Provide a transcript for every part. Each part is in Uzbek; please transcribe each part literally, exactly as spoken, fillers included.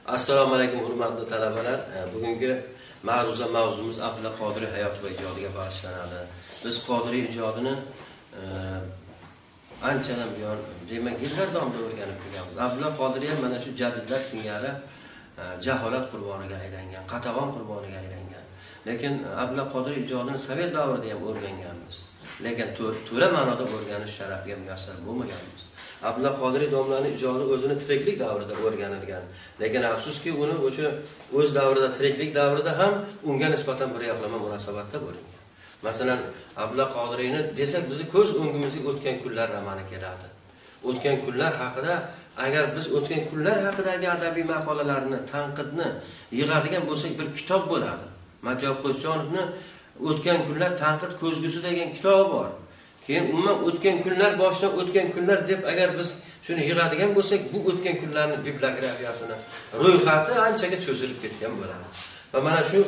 Assalomu alaykum hurmatli talabalar. Bugungi ma'ruza mavzumuz Abdulla Qodiriy hayot va ijodiga bag'ishlanadi. Biz Qodiriy ijodini anchadan buyon, demak, yillar davomida o'rganib kelganmiz. Abdulla Qodiriy mana shu jadidlar singari jaholat qurboniga aylangan, qatag'on qurboniga aylangan. Lekin Abdulla Qodiriy ijodini Sovet davrida ham o'rganganmiz. Lekin to'la ma'noda o'rganish sharafiga muyassar bo'lmaganmiz. Abdulla Qodiriy domlaning ijodi o'zini tiriklik davrida o'rganilgan. Lekin afsuski, uni o'sha o'z davrida, tiriklik davrida ham unga nisbatan bir yoqlama munosabatda bo'lgan. Masalan, Abdulla Qodiriyni desak, bizni ko'z o'ngimizga o'tgan kunlar romani keladi. O'tgan kunlar haqida, agar biz o'tgan kunlar haqidagi adabiy maqolalarni, tanqidni yig'adigan bo'lsak, bir kitob bo'ladi. Matyob Qo'shjonovni O'tgan kunlar tanqid ko'zgusi degan kitobi bor. Keyin umuman o'tgan kunlar boshdan o'tgan kunlar deb agar biz shuni yig'adigan bo'lsak, bu o'tgan kunlarning bibliografiyasini ro'yxati anchaga cho'zilib ketgan bo'ladi. Va mana shu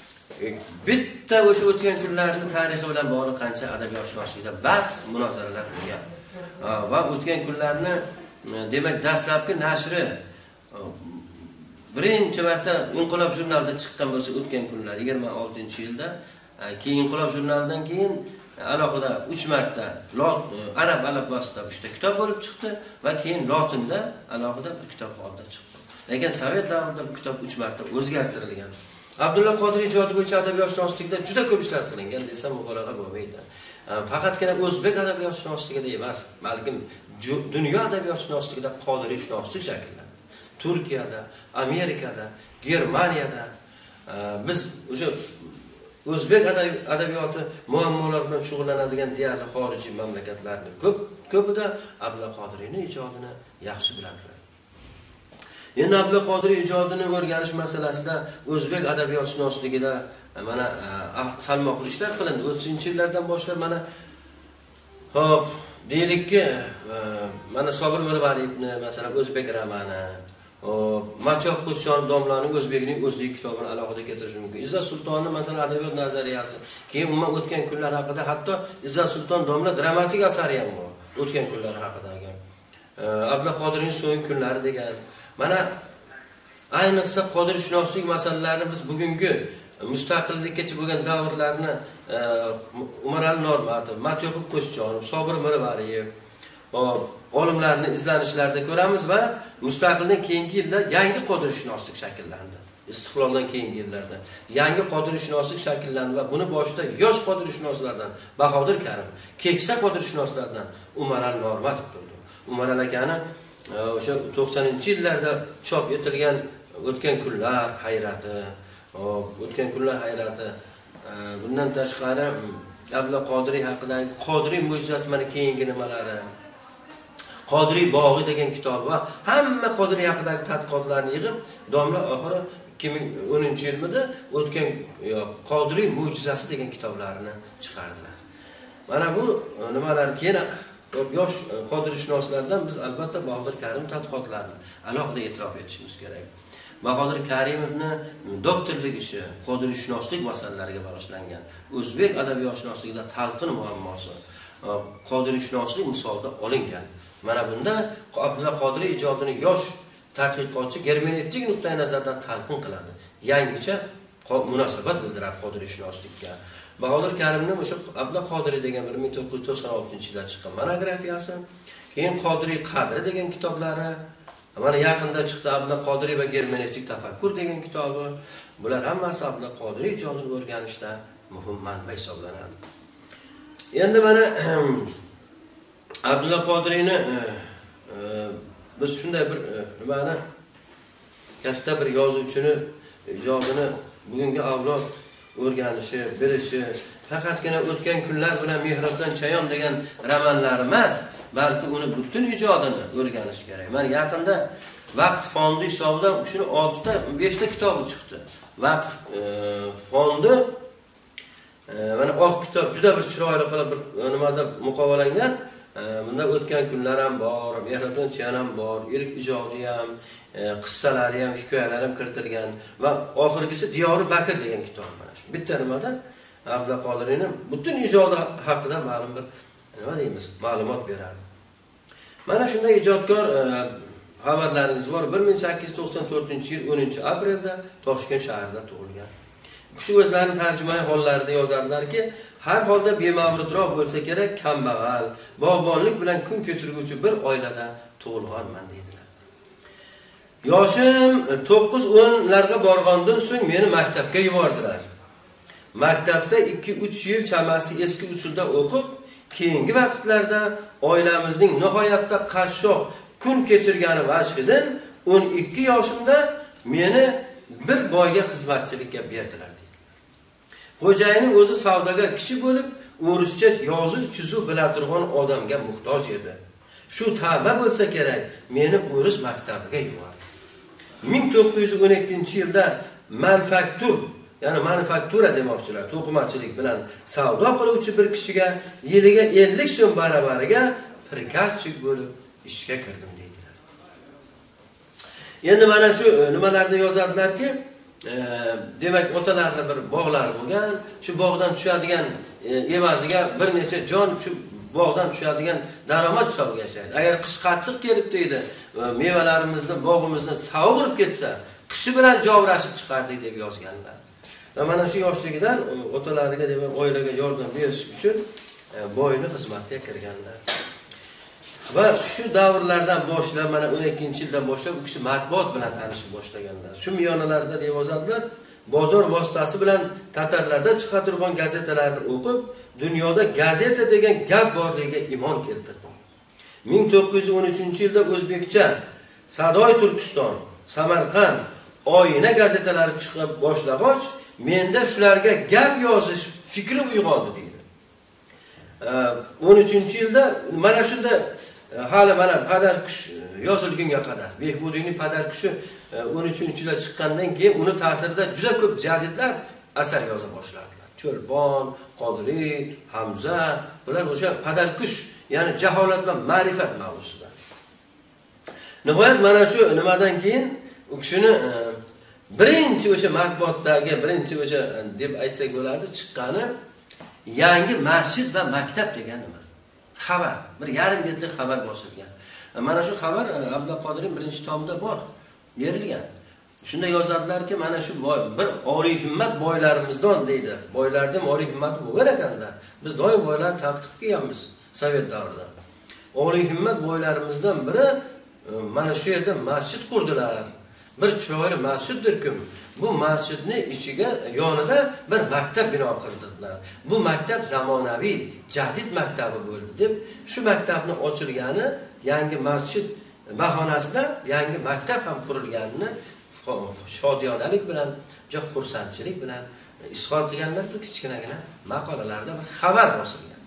bitta o'sha o'tgan kunlarning tarixi bilan bog'liq qancha adabiyotshunoslikda bahs, munozaralar bo'lgan. Va o'tgan kunlarni, demak, dastlabki nashri birinchi marta Inqilob jurnalida chiqqan bo'lsa, o'tgan kunlar yigirma oltinchi yilda, keyin Inqilob jurnalidan keyin alohida uch marta arab alifbosida uchta kitob bo'lib chiqdi va keyin lotinda alohida bir kitob oldi chiqdi. Lekin Sovet davrida bu kitob uch marta o'zgartirilgan. Abdulla Qodiriy ijodi bo'yicha adabiyotshunoslikda juda ko'p ishlar qilingan desam mubolag'a bo'lmaydi. Faqatgina o'zbek adabiyotshunosligida emas, balkim dunyo adabiyotshunosligida Qodirishunoslik shakllandi. Turkiyada, Amerikada, Germaniyada biz o'sha o'zbek adabiyoti muammolar bilan shug'ullanadigan deyarli xorijiy mamlakatlarning ko'p ko'pida Abdulla Qodiriyning ijodini yaxshi biladilar. Endi Abdulla Qodiriy ijodini o'rganish masalasida o'zbek adabiyotshunosligida mana salmoqli ishlar qilindi. o'ttizinchi yillardan boshlab mana hop, deylikki, mana Sobir Mirvaliyevni masalan o'zbek romani, Matyob Qo'shjonov domlaning o'zbekning o'zlik kitobini alohida keltirish mumkin. Izzat Sultonning masalan adabiyot nazariyasi, keyin umuman o'tgan kunlar haqida, hatto Izzat Sulton domla dramatik asari ham bor. O'tgan kunlar haqidagi. Abdulla Qodiriyning so'nggi kunlari degan. Mana ayniqsa qodirshunoslik masalalarini biz bugungi mustaqillikkacha bo'lgan davrlarni Umarali Normatov, Matyob Qo'shjonov, Sobir Mirvaliyev olimlarning izlanishlarida ko'ramiz va mustaqillikdan keyingi yilda yangi qodirshunoslik shakllandi. Istiqloldan keyingi yillarda yangi qodirshunoslik shakllandi va buni boshida yosh qodirshunoslardan Bahodir Karim, keksa qodirshunoslardan Umarali Normatov turdi. Umarali akani o'sha to'qsoninchi yillarda chop etilgan O'tgan kunlar hayrati, o'tgan kunlar hayrati, bundan tashqari Abdulla Qodiriy haqidagi Qodiriy mo'jizasi mana keyingi nimalari, Qodiriy bog'i degan kitob va hamma Qodiriy haqidagi tadqiqotlarni yig'ib, domla oxiri ikki ming o'ninchi yilda o'tgan Qodiriy mo'jizasi degan kitoblarini chiqardilar. Mana bu nimalar keyin yosh qodirshunoslardan biz albatta Bahodir Karim tadqiqotlarini alohida e'tirof etishimiz kerak. Bahodir Karimovni doktorlik ishi qodirshunoslik masalalariga bag'ishlangan. O'zbek adabiyotshunosligida talqin muammosi qodirshunoslik misolida olingan. Mana bunda Abdulla Qodiriy ijodini yosh tadqiqotchi germenevtik nuqtai nazardan talqin qiladi. Yangicha munosabat bildiradi qodirshunoslikka. Bahodir Karimning o'sha Abdulla Qodiriy degan bir ming to'qqiz yuz to'qson oltinchi yilda chiqqan monografiyasi, keyin Qodiriy qadri degan kitoblari, mana yaqinda chiqdi Abdulla Qodiriy va germenevtik tafakkur degan kitobi. Bular hammasi Abdulla Qodiriy ijodini o'rganishda muhim manba hisoblanadi. Endi mana Abdulla Qodiriyni biz shunday bir nimani, katta bir yozuvchini ijodini bugungi avlod o'rganishi, bilishi faqatgina o'tgan kunlar bilan Mehrobdan chayon degan romanlar emas, balki uni butun ijodini o'rganish kerak. Men yaqinda Vaqf fondi hisobidan shuni oltita, beshta kitobi chiqdi. Vaqf fondi mana oq kitob juda bir chiroyli qilib bir nimada muqovalangan. Bunda o'tgan kunlar ham bor, Mehrobdan chayon ham bor, ilk ijodi ham, qissalari ham, hikoyalari ham kiritilgan va oxirgisi Diyori Bakr degan kitob mana shu. Bitta nimada Abdulla Qodiriyning butun ijodi haqida ma'lum bir nima deymiz, ma'lumot beradi. Mana shunday ijodkor xabarlaringiz bor. bir ming sakkiz yuz to'qson to'rtinchi yil o'ninchi aprelda Toshkent shahrida tug'ilgan. Shu o'zlarining tarjimai hollarida yozadilarki, har holda bemag'rurroq bo'lsa kerak, kambag'al, bog'bonlik bilan kun kechiruvchi bir oilada tug'ilganman deydilar. Yoshim to'qqiz o'nlarga borgandan so'ng meni maktabga yubordilar. Maktabda ikki uch yil chamasi eski usulda o'qib, keyingi vaqtlarda oilamizning nihoyatda qashshoq kun kechirgani vajhidan o'n ikki yoshimda meni bir boyga xizmatchilikka berdilar deydi. Xo'jayinim o'zi savdogar kishi bo'lib, o'rischa yozuv chizuv bila turgan odamga muhtoj edi. Shu ta'ma bo'lsa kerak, meni o'ris maktabiga yubordi. ming to'qqiz yuz o'n ikkinchi yilda manufaktur, ya'ni manufaktura demoqchilar, to'qimachilik bilan savdo qiluvchi bir kishiga yiliga ellik so'm baravariga prikazchik bo'lib ishga kirdim deydilar. Endi mana shu nimalarda yozadilarki, e, demak otalarning bir bog'lari bo'lgan, shu bog'dan tushadigan e, evaziga bir necha jon shu bog'dan tushadigan daromad hisobiga yashaydi. Agar qish qattiq kelib deydi, mevalarimizni, bog'imizni sovurib ketsa, qishi bilan jovrashib chiqardik deb yozganlar. Va mana shu yoshligidan otalariga, demak, oilaga yordam berish uchun e, boyni xizmatga kirganlar. Va shu davrlardan boshlab, mana o'n ikkinchi yildan boshlab u kishi matbuot bilan tanishib boshlaganlar. Shu miyonalarda deb yozadilar, bozor vositasi bilan tatarlarda chiqa turgan gazetalarni o'qib, dunyoda gazeta degan gap borligiga iymon keltirdim. ming to'qqiz yuz o'n uchinchi yilda o'zbekcha Sadoy Turkiston, Samarqand, Oyina gazetalari chiqib boshlag'och, menda shularga gap yozish fikri uyg'ondi deydi. o'n uchinchi yilda mana shunda hali mana Padar kush yozilgunga qadar, Behbudiyning Padar kushi o'n uchinchi yilda chiqqandan keyin uni ta'sirida juda ko'p jadidlar asar yoza boshladilar. Cho'lpon, Qodiriy, Hamza, bular o'sha Padar kush, ya'ni jaholat va ma'rifat mavzusida. Nihoyat mana shu nimadan keyin u kishini birinchi o'sha matbuotdagi birinchi o'sha deb aytsak bo'ladi, chiqqani yangi masjid va maktab degan nima? Xabar, bir yarim betlik xabar bosilgan. Mana shu xabar Abdulla Qodiriyning birinchi tomida bor, berilgan. Shunda yozadilarki, mana shu boy, bir oliy himmat boylarimizdan deydi. Boylardan oliy himmati bo'lgan ekanda. Biz doim boylarni taqib qilganmiz Sovet davrida. Oliy himmat boylarimizdan biri mana shu yerda masjid qurdilar. Bir chiroyli masjiddir-ku. Bu masjidni ichiga yonida bir maktab bino qildilar. Bu maktab zamonaviy, jadid maktabi bo'ldi deb, shu maktabni ochilgani, yangi masjid bahonasida yangi maktab ham qurilganini shodiyonalik bilan, juda xursandchilik bilan izhor qilganlar, bir kichkinagina maqolalarda bir xabar bosilgan.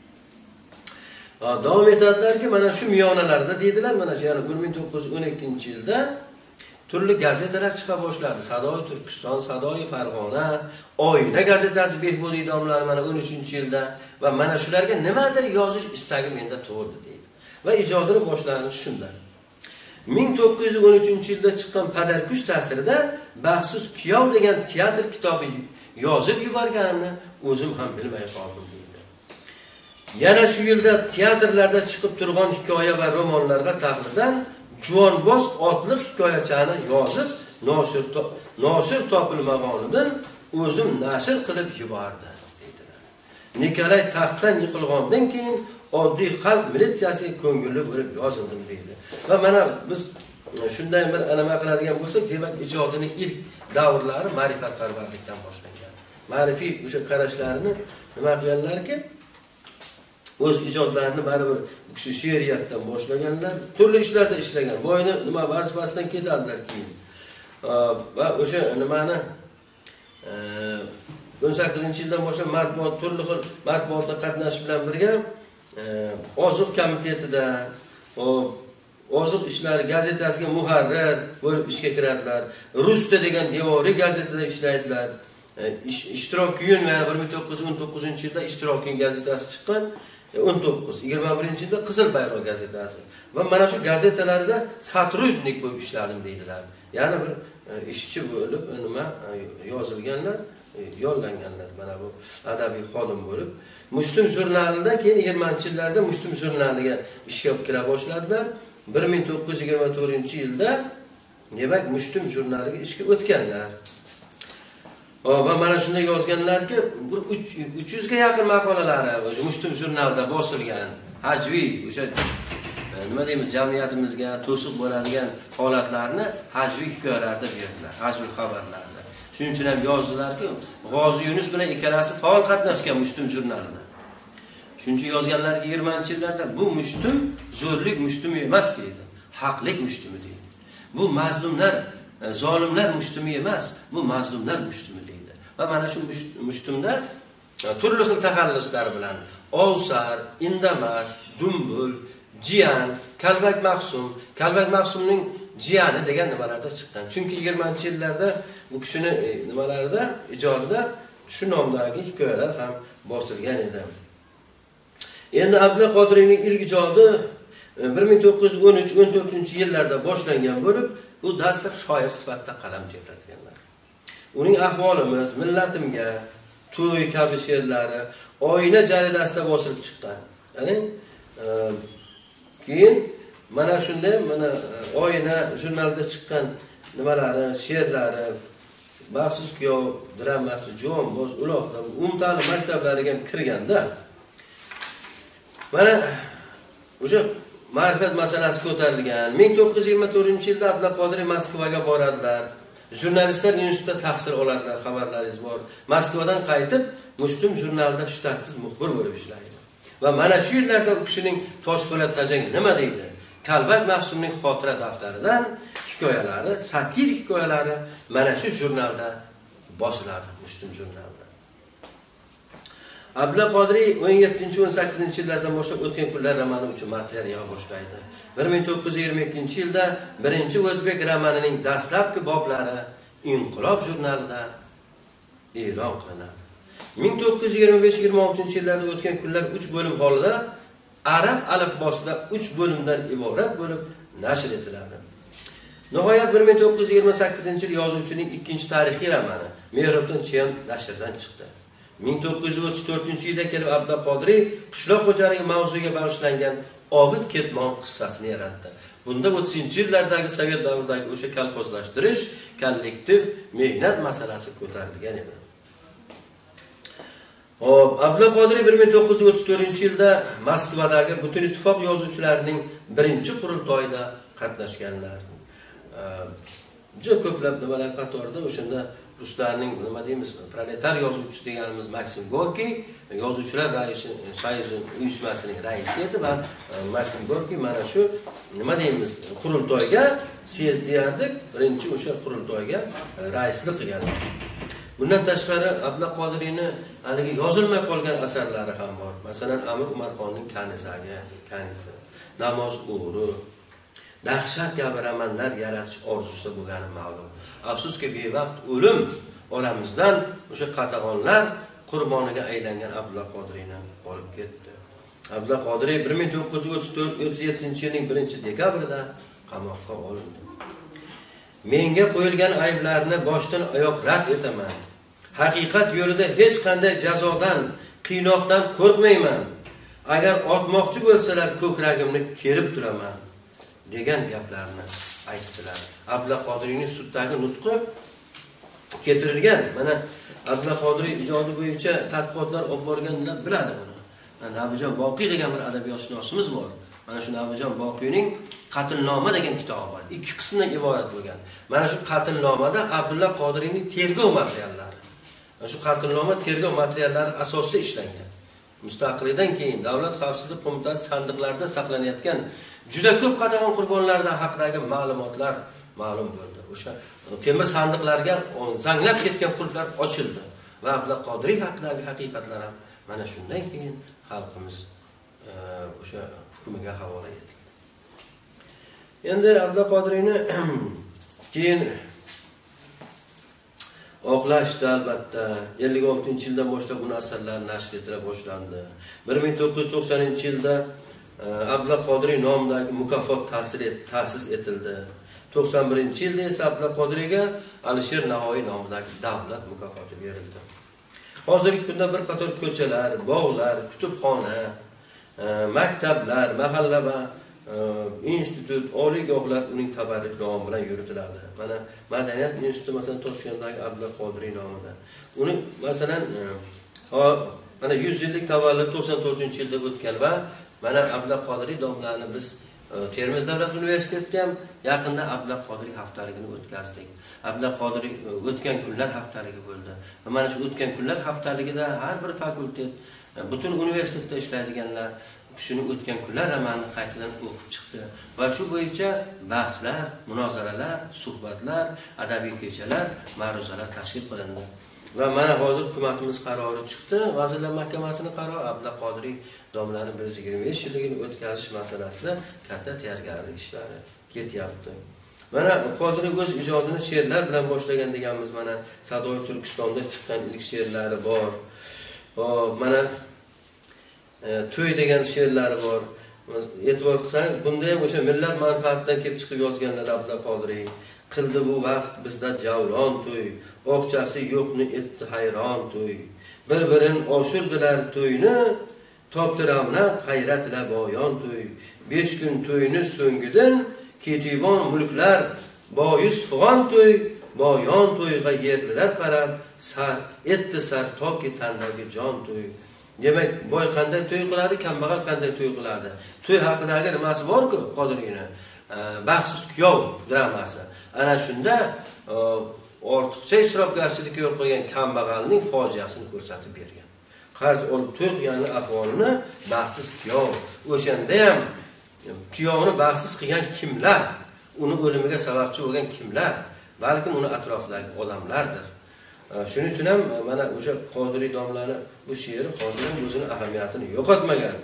Davom etadilarki, mana shu miyonalarda deydilar, mana shu yani bir ming to'qqiz yuz o'n ikkinchi yilda turli gazetalar chiqa boshladi. Sadoy Turkiston, Sadoy Farg'ona, Oyina gazetasi Behbudiy domlari mana o'n uchinchi yilda va mana shularga nimadir yozish istagi menda tug'ildi deydi. Va ijodini boshladi shunda. ming to'qqiz yuz o'n uchinchi yilda chiqqan Padar kush ta'sirida Baxsus Kiyov degan teatr kitobi yozib yuborganimni o'zim ham bilmay qoldim deydi. Yana shu yilda teatrlarda chiqib turgan hikoya va romanlarga taqlidan Juvonboz otliq hikoyachani yozib, noshir to noshir topilmaganidan o'zim nashr qilib yubordi deydilar. Nikolay taxtdan yiqilgandan keyin oddiy xalq militsiyasi ko'ngilli bo'lib yozildim deydi. Va mana biz shunday bir anama qiladigan bo'lsak, demak ijodining ilk davrlari ma'rifatparvarlikdan boshlangan. Ma'rifiy o'sha qarashlarini nima qilganlarki, o'z ijodlarini baribir bu kishi she'riyatdan boshlaganlar, turli ishlarda ishlagan. Boyni nima vazifasidan ketadilar keyin. Va o'sha nimani o'n sakkizinchi yildan boshlab matbuot, turli xil matbuotda qatnashish bilan birga oziq komitetida, oziq ishlari gazetasiga muharrir bo'lib ishga kiradilar. Rusda degan devoriy gazetada ishlaydilar. Ishtirokiyun, ya'ni bir ming to'qqiz yuz o'n to'qqizinchi yilda Ishtirokiyun gazetasi chiqqan. o'n to'qqiz yigirma birinchi yilda Qizil bayroq gazetasi. Va mana shu gazetalarda satrudnik bo'lib ishladim deydilar. Ya'ni bir ishchi bo'lib nima yozilganlar, yollanganlar mana bu adabiy xodim bo'lib. Mushtum jurnalida keyin yigirmanchi yillarda Mushtum jurnaliga ishga kira boshladilar. bir ming to'qqiz yuz yigirma to'rtinchi yilda demak Mushtum jurnaliga ishga o'tganlar. Va mana shunda yozganlarki, uch yuz ga yaqin maqolalari o'sha Mushtum jurnalida bosilgan. Hajviy o'sha nima deymiz, jamiyatimizga to'siq bo'ladigan holatlarni hajviy hikoyalarda berdilar, hajviy xabarlarda. Shuning uchun ham yozdilarki, G'ozi Yunus bilan ikkalasi faol qatnashgan Mushtum jurnalida. Shuning uchun yozganlarki, yigirmanchi yillarda bu Mushtum zo'rlik Mushtumi emas deydi, haqlik Mushtumi deydi. Bu mazlumlar, zolimlar Mushtumi emas, bu mazlumlar Mushtumi deydi. Va mana shu Mushtumda turli xil taxalluslar bilan Ovsar, Indamas, Dumbul, Jiyan, Kalbak Maqsum, Kalbak Maqsumning jiyani degan nimalarda chiqqan. Chunki yigirmanchi yillarda bu kishini nimalarida, ijodida shu nomdagi hikoyalar ham bosilgan edi. Endi Abdulla Qodiriyning ilk ijodi bir ming to'qqiz yuz o'n uch o'n to'rtinchi yillarda boshlangan bo'lib, u dastlab shoir sifatida qalam tebratganlar. Uning ahvolimiz, millatimga, to'y kabi she'rlari Oyna jaridasida bosilib chiqqan. Ya'ni keyin mana shunday mana Oyna jurnalida chiqqan nimalari, she'rlari, Baxtsiz kuyov dramasi, Jonboz, uloqlar, umumta'lim maktablariga ham kirganda mana o'sha ma'rifat masalasi ko'tarilgan. ming to'qqiz yuz yigirma to'rtinchi yilda Abdulla Qodiriy Moskvaga boradilar. Jurnalistlar institutida tahsil oladilar, xabarlaringiz bor. Moskvadan qaytib, Mushtum jurnalida shtatsiz muxbir bo'lib ishlaydi. Va mana shu yillarda u kishining Toshpo'lat Tajang nima deydi? Kalbak Maqsumning xotira daftaridan hikoyalari, satirik hikoyalari mana shu jurnalda bosiladi, Mushtum jurnalida. Abdulla Qodiriy o'n yettinchi o'n sakkizinchi yillardan boshlab o'tgan kunlar romani uchun material yig'a boshlaydi. bir ming to'qqiz yuz yigirma ikkinchi yilda birinchi o'zbek romanining dastlabki boblari Inqilob jurnalida e'lon qilinadi. ming to'qqiz yuz yigirma besh yigirma oltinchi yillarda o'tgan kunlar uch bo'lim holida arab alifbosida uch bo'limdan iborat bo'lib nashr etiladi. Nihoyat bir ming to'qqiz yuz yigirma sakkizinchi yil yozuvchining ikkinchi tarixiy romani Mehrobdan Chiyan nashrdan chiqdi. ming to'qqiz yuz o'ttiz to'rtinchi yilda kelib Abdulla Qodiriy qishloq xo'jaligi mavzuga bag'ishlangan Obid Ketmon qissasini yaratdi. Bunda o'ttizinchi yillardagi Sovet davridagi o'sha kolxozlashtirish, kollektiv mehnat masalasi ko'tarilgan edi. Hop, Abdulla Qodiriy bir ming to'qqiz yuz o'ttiz to'rtinchi yilda Moskvadagi Butun ittifoq yozuvchilarining birinchi qurultoyida qatnashganlar. Juda ko'plab nimalar qatorida o'shanda ruslarning nima deymiz, proletar yozuvchisi deganimiz Maksim Gorkiy, yozuvchilar raisi soyuzi uyushmasining raisi edi va Maksim Gorkiy mana shu nima deymiz, qurultoyga syezd deyardik, birinchi o'sha qurultoyga raislik qilgan. Bundan tashqari Abdulla Qodiriyning haligi yozilmay qolgan asarlari ham bor. Masalan, Amir Umarxonning Kanizagi, Kanizi, Namoz o'g'ri, dahshat kabi romanlar yaratish orzusida bo'lgani ma'lum. Afsuski bevaqt o'lim olamizdan o'sha qatag'onlar qurboniga aylangan Abdulla Qodiriyni olib ketdi. Abdulla Qodiriy bir ming to'qqiz yuz o'ttiz to'rt o'ttiz yettinchi yilning birinchi dekabrida qamoqqa olindi. Menga qo'yilgan ayblarni boshdan oyoq rad etaman. Haqiqat yo'lida hech qanday jazodan, qiynoqdan qo'rqmayman. Agar otmoqchi bo'lsalar, ko'kragimni kerib turaman degan gaplarni aytdilar. Abdulla Qodiriyning suddagi nutqi keltirilgan. Mana Abdulla Qodiriy ijodi bo'yicha tadqiqotlar olib borganlar biladi buni. Nabijon Boqiy degan bir adabiyotshunosimiz bor. Mana shu Nabijon Boqiyning Qatlnoma degan kitobi bor. Ikki qismdan iborat bo'lgan. Mana shu Qatlnomada Abdulla Qodiriyning tergov materiallari. Mana shu Qatlnoma tergov materiallari asosida ishlangan. Mustaqillikdan keyin Davlat xavfsizlik qo'mitasi sandiqlarida saqlanayotgan juda ko'p qatag'on qurbonlardan haqidagi ma'lumotlar ma'lum bo'ldi. O'sha temir sandiqlarga zanglab ketgan qulflar ochildi va Abdulla Qodiriy haqidagi haqiqatlar ham mana shundan keyin xalqimiz o'sha hukmiga havola etildi. Endi Abdulla Qodiriyni keyin oqlashdi albatta. ellik oltinchi yildan boshlab uning asarlari nashr etila boshlandi. bir ming to'qqiz yuz to'qsoninchi yilda Abdulla Qodiriy nomidagi mukofot ta'sis etildi. to'qson birinchi yilda esa Abdulla Qodiriyga Alisher Navoiy nomidagi davlat mukofoti berildi. Hozirgi kunda bir qator ko'chalar, bog'lar, kutubxona, maktablar, mahalla va institut, oliygohlar uning tabarruk nomi bilan yuritiladi. Mana Madaniyat instituti masalan Toshkentdagi Abdulla Qodiriy nomida. Uni masalan mana yuz yillik tavallud to'qson to'rtinchi yilda o'tgan va mana Abdulla Qodiriy domlani biz Termiz davlat universitetida ham yaqinda Abdulla Qodiriy haftaligini o'tkazdik. Abdulla Qodiriy o'tgan kunlar haftaligi bo'ldi. Va mana shu o'tgan kunlar haftaligida har bir fakultet, butun universitetda ishlaydiganlar kishining o'tgan kunlar romanini qaytadan o'qib chiqdi va shu bo'yicha bahslar, munozaralar, suhbatlar, adabiy kechalar, ma'ruzalar tashkil qilindi. Va mana hozir hukumatimiz qarori chiqdi, Vazirlar Mahkamasining qarori Abdulla Qodiriy domlani bir yuz yigirma besh yilligini o'tkazish masalasida katta tayyorgarlik ishlari ketyapti. Mana Qodiriy o'z ijodini she'rlar bilan boshlagan deganmiz. Mana Sadoy Turkistonda chiqqan ilk she'rlari bor. Hop, mana to'y degan she'rlari bor. E'tibor qilsangiz, bunda ham o'sha millat manfaatidan kelib chiqib yozganlar Abdulla Qodiriy. Qildi bu vaqt bizda javlon to'y, o'qchasi yo'qni etdi hayron to'y. Bir-birin oshirdilar to'yni, toptiramnaq hayrat ila boyon to'y. besh kun to'yni so'ngidan ketibon mulklar, boyis fig'on to'y, boyon to'yga yerlilar qarab, sar etdi sar toki tandagi jon to'y. Demak, boy qanday to'y qiladi, kambag'al qanday to'y qiladi? To'y haqidagi nimasi bor-ku Qodiriyning? Baxtsiz kuyov dramasi. Ana shunda ortiqcha isrofgarchilikka yo'l qo'ygan kambag'alning fojiasini ko'rsatib bergan. Qarz olib to'y qilgan ahvolini baxtsiz kuyov. O'shanda ham kuyovni baxtsiz qilgan kimlar? Uni o'limiga sababchi bo'lgan kimlar? Balkim uni atrofidagi odamlardir. Shuning uchun ham mana o'sha Qodiriy domlani bu she'ri hozir ham o'zining ahamiyatini yo'qotmagan.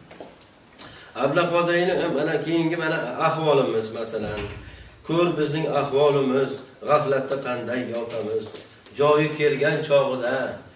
Abdulla Qodiriyning mana keyingi mana ahvolimiz masalan, ko'r bizning ahvolimiz, g'aflatda qanday yotamiz, joyi kelgan chog'ida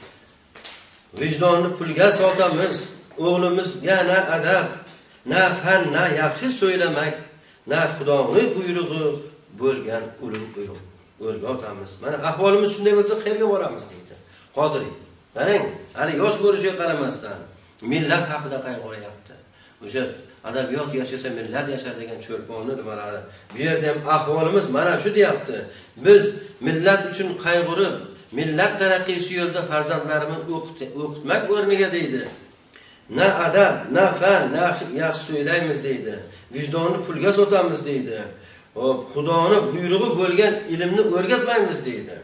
vijdonni pulga sotamiz, o'g'limizga na adab, na fan, na yaxshi so'ylamak, na Xudoning buyrug'i bo'lgan ulug' buyruq o'rgatamiz. Mana ahvolimiz shunday bo'lsa, qayerga boramiz deydi Qodiriy. Qarang, hali yosh bo'lishiga qaramasdan millat haqida qayg'uryapti. O'sha adabiyot yashasa millat yashar degan cho'lponni nimalari. Bu yerda ham ahvolimiz mana shu deyapti. Biz millat uchun qayg'urib, millat taraqqiysi yo'lida farzandlarimizni o'qitmak o'rniga deydi. Na adab, na fan, na yaxshi so'ylaymiz deydi. Vijdonni pulga sotamiz deydi. Hop, Xudoning buyrug'i bo'lgan ilmni o'rgatmaymiz deydi.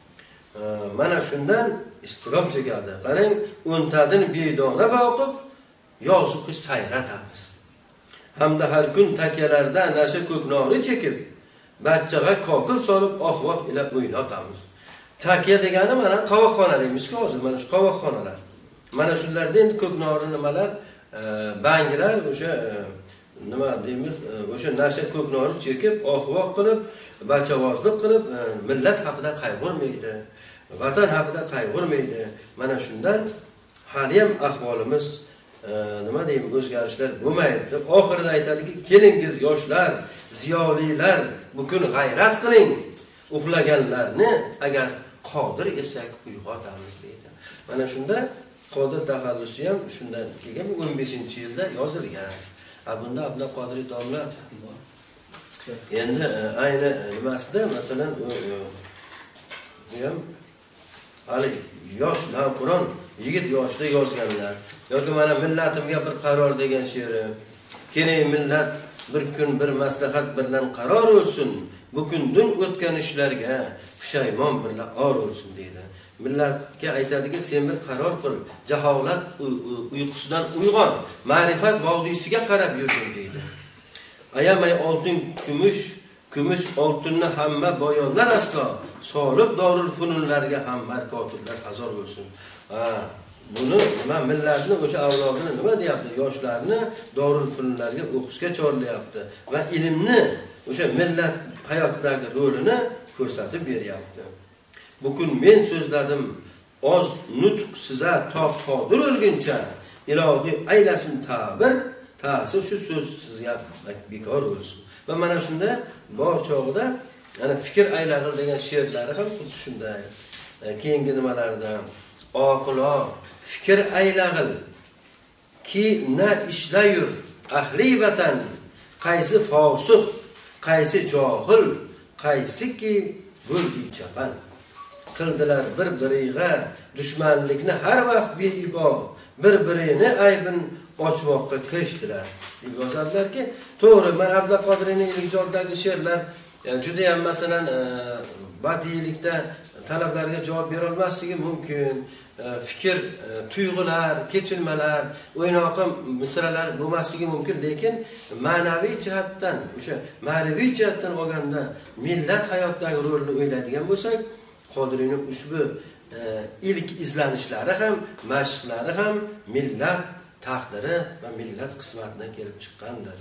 Mana shundan istirob chekadi. Qarang, o'ntadin bedona boqib, yozuqi sayratamiz. Hamda har kun takalarda nasha ko'knori chekib, bachchaga kokil solib ohvoq ila o'ynatamiz. Takiya degani mana qovoqxona deymiz-ku hozir, mana shu qovoqxonalar. Mana shularda endi ko'knori nimalar, banglar o'sha nima deymiz, o'sha nasha ko'knori chekib, ohvoq qilib, bachavozlik qilib, millat haqida qayg'urmaydi, vatan haqida qayg'urmaydi. Mana shundan hali ham ahvolimiz nima deymiz, o'zgarishlar bo'lmaydi deb oxirida aytadiki, kelingiz yoshlar, ziyolilar, bu kun g'ayrat qiling, uxlaganlarni agar qodir esak uyg'otamiz deydi. Mana shunda Qodir taxallusi ham shundan kelgan o'n beshinchi yilda yozilgan. Bunda Abdulla Qodiriy domla endi ayni nimasida masalan bu ham hali yosh navqiron yigit yoshda yozganlar. Yoki mana millatimga bir qaror degan she'ri. Keling millat bir kun bir maslahat bilan qaror olsun. Bu kundan o'tgan ishlarga pushaymon bilan or olsun deydi. Millatga aytadiki, sen bir qaror qil, jaholat uyqusidan uyg'on, ma'rifat vodiysiga qarab yurgin deydi. Ayamay oltin kumush, kumush oltinni hamma boyonlar aslo, solib dorul fununlarga ham markotiblar hazor bo'lsin. Ha, buni nima millatni o'sha avlodini nima deyapti? Yoshlarni dorul fununlarga o'qishga chorlayapti va ilmni o'sha millat hayotdagi rolini ko'rsatib beryapti. Bugün men so'zladim, oz nutq siza toq qodir o'lguncha, ilohi aylasin ta'bir, ta'sir shu so'z sizga bekor bo'lsin. Va mana shunda bor chog'ida ana fikr aylag'il degan she'rlari ham xuddi shunday. Keyingi nimalarda oqilo fikr aylag'il ki na ishlayur ahli vatan qaysi fosiq, qaysi johil, qaysiki bo'ldi chapan. Qildilar bir-biriga dushmanlikni har vaqt beibo, bir-birini aybin ochmoqqa kirishdilar. deb yozadilarki, to'g'ri, men Abdulla Qodiriyning ijodidagi she'rlar juda ham masalan badiylikda talablarga javob bera olmasligi mumkin. Fikr, tuyg'ular, kechirmalar, o'ynoqi misralar bo'lmasligi mumkin, lekin ma'naviy jihatdan, o'sha ma'naviy jihatdan olganda millat hayotdagi rolini o'ylaydigan bo'lsak, Qodiriyning ushbu ilk izlanishlari ham, mashqlari ham millat taqdiri va millat qismatidan kelib chiqqandir.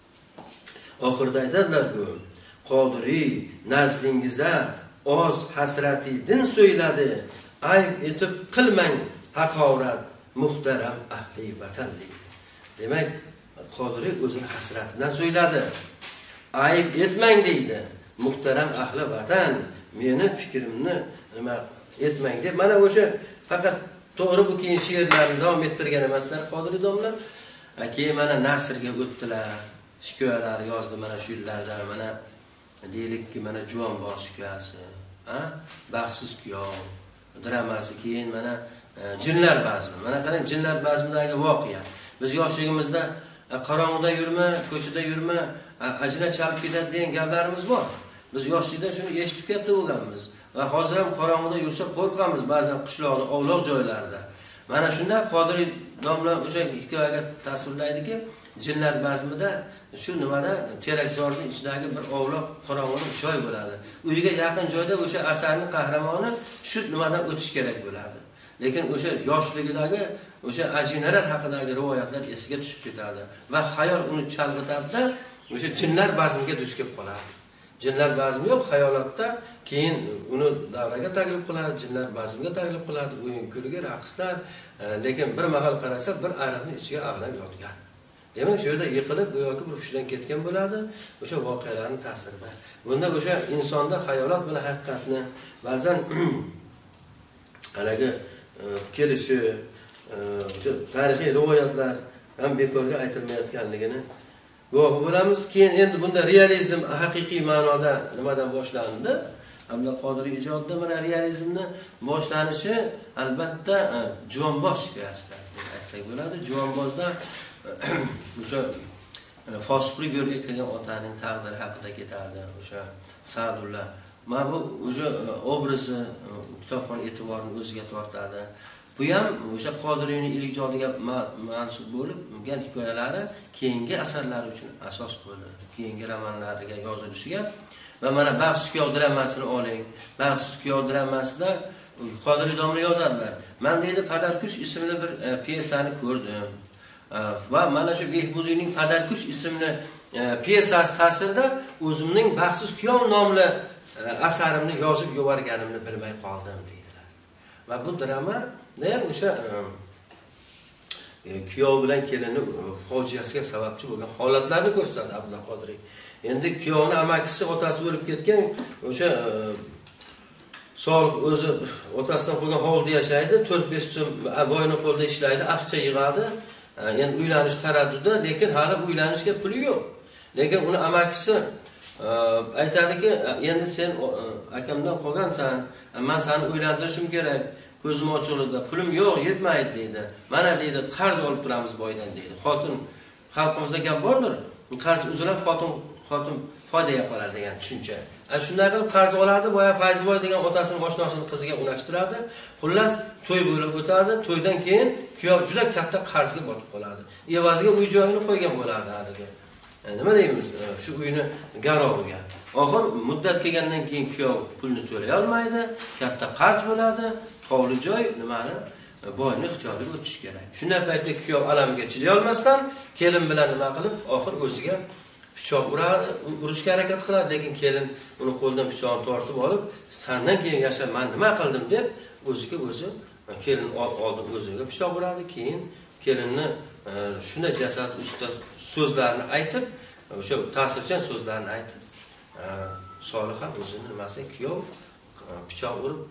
Oxirida aytadilar-ku, Qodiriy nazdingizda oz hasratidin so'yladi, ayb etib qilmang haqorat muhtaram ahli vatan deydi. Demak, Qodiriy o'zini hasratidan so'yladi. Ayb etmang deydi. Muhtaram ahli vatan, meni fikrimni nima etmang deb. Mana o'sha faqat to'g'ri bu keyin she'rlarni davom ettirgan emaslar Qodiriy domlar. Keyin mana nasrga o'tdilar. Hikoyalar yozdi mana shu yillarda. Mana deylikki mana Juvonboz hikoyasi, ha? Baxtsiz kuyov dramasi, keyin mana Jinlar bazmi. Mana qarang, Jinlar bazmidagi voqea. Biz yoshligimizda qorong'ida yurma, ko'chada yurma, ajina chalib ketadi degan gaplarimiz bor. Biz yoshlikda shuni eshitib katta bo'lganmiz va hozir ham qorong'ida yursa qo'rqamiz ba'zan qishloqda, ovloq joylarda. Mana shunda Qodiriy domla o'sha hikoyaga tasvirlaydiki, Jinlar bazmida shu nimada Terakzorning ichidagi bir ovloq qorong'ulik joy bo'ladi. Uyga yaqin joyda o'sha asarning qahramoni shu nimadan o'tish kerak bo'ladi. Lekin o'sha yoshligidagi o'sha ajinalar haqidagi rivoyatlar esiga tushib ketadi va xayol uni chalg'itadi, o'sha jinlar bazmiga duch kelib qoladi. Jinlar bazmi yo'q, xayolotda keyin uni davraga taklif qiladi, jinlar bazmiga taklif qiladi, o'yin kulgi, raqslar, lekin bir mahal qarasa bir ariqning ichiga ag'nab yotgan. Demak, shu yerda yiqilib go'yoki bir hushidan ketgan bo'ladi, o'sha voqealarning ta'sirida. Bunda o'sha insonda xayolot bilan haqiqatni ba'zan haligi kelishi, o'sha tarixiy rivoyatlar ham bekorga aytilmayotganligini guvohi bo'lamiz. Keyin endi bunda realizm haqiqiy ma'noda nimadan boshlandi? Abdulla Qodiriy ijodida mana realizmni boshlanishi albatta Juvonboz hikoyasidan deb aytsak bo'ladi. Juvonbozda o'sha fosiqlik yo'lga kirgan otaning taqdiri haqida ketadi. O'sha Sa'dulla. Mana bu o'sha obrazi kitobxon e'tiborini o'ziga tortadi. Bu ham o'sha Qodiriyning ilk ijodiga mansub bo'lib, bo'lgan hikoyalari keyingi asarlar uchun asos bo'ldi. Keyingi romanlariga yozilishiga va mana Baxtsiz kuyov dramasini oling. Baxtsiz kuyov dramasida Qodiriy domla yozadilar. Men deydi Padarkush ismli bir piyesani ko'rdim. Va mana shu Behbudiyning Padarkush ismli piyesasi ta'sirida o'zimning Baxtsiz kuyov nomli asarimni yozib yuborganimni bilmay qoldim deydilar. Va bu drama ham o'sha kuyov bilan kelini fojiasiga sababchi bo'lgan holatlarni ko'rsatadi Abdulla Qodiriy. Endi kuyovning amakisi otasi o'lib ketgan, o'sha Solih o'zi otasidan qolgan hovlida yashaydi, to'rt besh so'm boyni qo'lda ishlaydi, aqcha yig'adi. Endi uylanish taraddudi, lekin hali uylanishga puli yo'q. Lekin uni amakisi aytadiki, endi sen akamdan qolgansan, men seni uylantirishim kerak. Ko'zim ochiqligida pulim yo'q, yetmaydi deydi. Mana deydi, qarz olib turamiz boydan deydi. Xotin xalqimizda gap bordir. Qarz uzilib xotin xotin foydaya qolar degan tushuncha. Ana shunday qilib qarz oladi, boya Fayzboy degan otasining oshnosining qiziga unashtiradi. Xullas to'y bo'lib o'tadi. To'ydan keyin kuyov juda katta qarzga botib qoladi. Evaziga uy joyini qo'ygan bo'ladi haligi. Nima deymiz? Shu uyni garoviga. Oxir muddat kelgandan keyin kuyov pulni to'lay olmaydi, katta qarz bo'ladi. Hovli joy nimani boyni ixtiyoriga o'tish kerak. Shunday paytda kuyov alamiga chiday olmasdan kelin bilan nima qilib, oxir o'ziga pichoq uradi, urishga harakat qiladi, lekin kelin uni qo'ldan pichoqni tortib olib, "Sendan keyin yashab men nima qildim?" deb o'ziga o'zi kelin oldi o'ziga pichoq uradi, keyin kelinni shunday jasad ustida so'zlarni aytib, o'sha ta'sirchan so'zlarni aytib, Soliha o'zini nimasi kuyov pichoq urib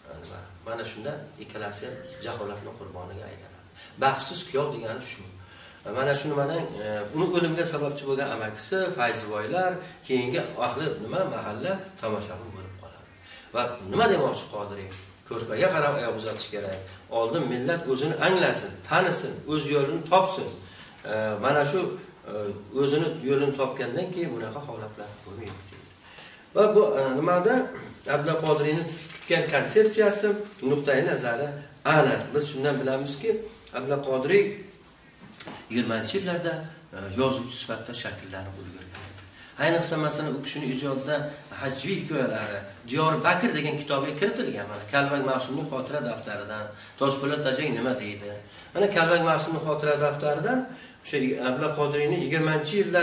mana shunda ikkalasi jaholatning qurboniga aylanadi. Baxtsiz kuyov degani shu. mana shu nimadan uni o'limiga sababchi bo'lgan amakisi Fayzboylar keyingi ahli nima mahalla tomoshabin bo'lib qoladi. Va nima demoqchi Qodiriy? Ko'rpaga qarab oyoq uzatish kerak. Oldin millat o'zini anglasin, tanisin, o'z yo'lini topsin. Mana shu o'zini yo'lini topgandan keyin bunaqa holatlar bo'lmaydi. Va bu nimada Abdulla Qodiriyning tutgan konsepsiyasi, nuqtai nazari aniq. Biz shundan bilamizki, Abdulla Qodiriy yigirmanchi yillarda yozuvchi sifatida shakllanib ulgurgan. Ayniqsa masalan u kishining ijodida hajviy hikoyalari Diyor Bakr degan kitobga kiritilgan. Mana Kalbak Ma'sumning xotira daftaridan Toshpo'lat Tajang nima deydi? Mana Kalbak Ma'sumning xotira daftaridan o'sha Abdulla Qodiriyning yigirmanchi yillar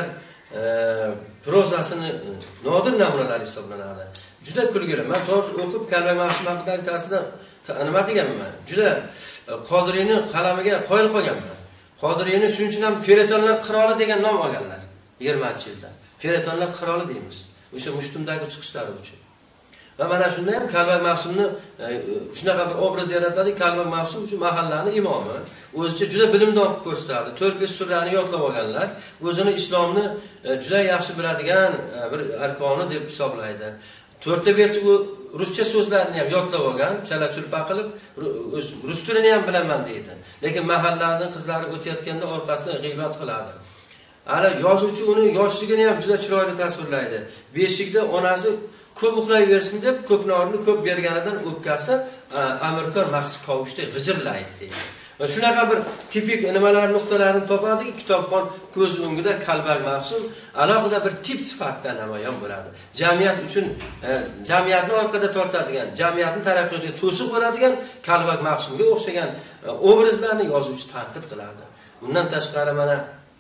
prozasini nodir namunalari hisoblanadi. Juda kulgili. Men to'g'ri o'qib Kalbak Ma'sum haqidagi ta'sirda nima qilganman? Juda Qodiriyning qalamiga qoyil qolganman. Qodiriyni shuning uchun ham Feretonlar qiroli degan nom olganlar yigirmanchi yilda. Feretonlar qiroli deymiz. O'sha Mushtumdagi chiqishlari uchun. Va mana shunda ham Kalbak Ma'sumni shunaqa bir obraz yaratadi. Kalbak Ma'sum uchun mahallaning imomi. O'zicha juda bilimdon ko'rsatadi. to'rt besh surani yodlab olganlar. O'zini islomni juda yaxshi biladigan bir arkoni deb hisoblaydi. to'rtta besh u ruscha so'zlarni ham yodlab olgan, chala-chulpa qilib, rus tilini ham bilaman deydi. Lekin mahallaning qizlari o'tayotganda orqasidan g'iybat qiladi. Ana yozuvchi uni yoshligini ham juda chiroyli tasvirlaydi. Beshikda onasi ko'p uxlayversin deb ko'knorini ko'p berganidan o'pkasi amirkor maxsus qovushdek g'ijirlaydi deydi. Va shunaqa bir tipik nimalar nuqtalarini topadiki, kitobxon ko'z o'ngida Kalbak Ma'sum alohida bir tip sifatida namoyon bo'ladi. Jamiyat uchun jamiyatni orqada tortadigan, jamiyatning taraqqiyotiga to'siq bo'ladigan Kalbak Ma'sumga o'xshagan obrazlarni yozuvchi tanqid qiladi. Bundan tashqari mana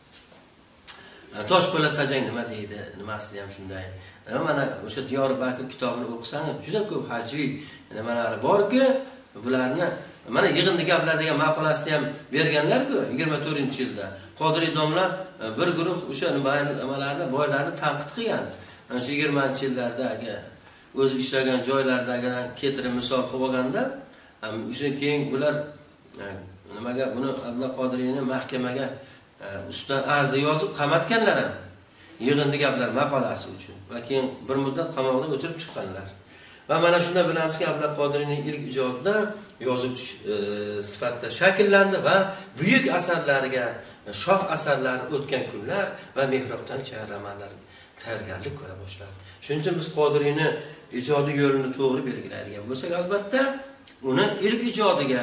Toshpo'lat Tajang nima deydi? Nimasida ham shunday. Mana o'sha Diyor Bakr kitobini o'qisangiz juda ko'p hajviy nimalari borki, bularni mana yig'indi gaplar degan maqolasida ham berganlar-ku yigirma to'rtinchi yilda. Qodiriy domla bir guruh o'sha nimalarni, boylarni tanqid qilgan. Mana shu yigirmanchi yillardagi o'zi ishlagan joylardagidan keltirib misol qilib olganda, o'sha keyin bular nimaga buni Abdulla Qodiriyni mahkamaga ustidan arza yozib qamatganlar ham. Yig'indi gaplar maqolasi uchun va keyin bir muddat qamoqda o'tirib chiqqanlar. Va mana shunda bilamizki, Abdulla Qodiriyning ilk ijodida yozuvchi sifatida shakllandi va buyuk asarlariga, shoh asarlari o'tgan kunlar va mehrobdan chayramanlar tayyorgarlik ko'ra boshladi. Shuning uchun biz Qodiriyni ijodiy yo'lini to'g'ri belgilaydigan bo'lsak, albatta uni ilk ijodiga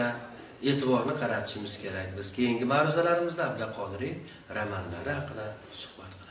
e'tiborni qaratishimiz kerak. Biz keyingi ma'ruzalarimizda Abdulla Qodiriy romanlari haqida suhbat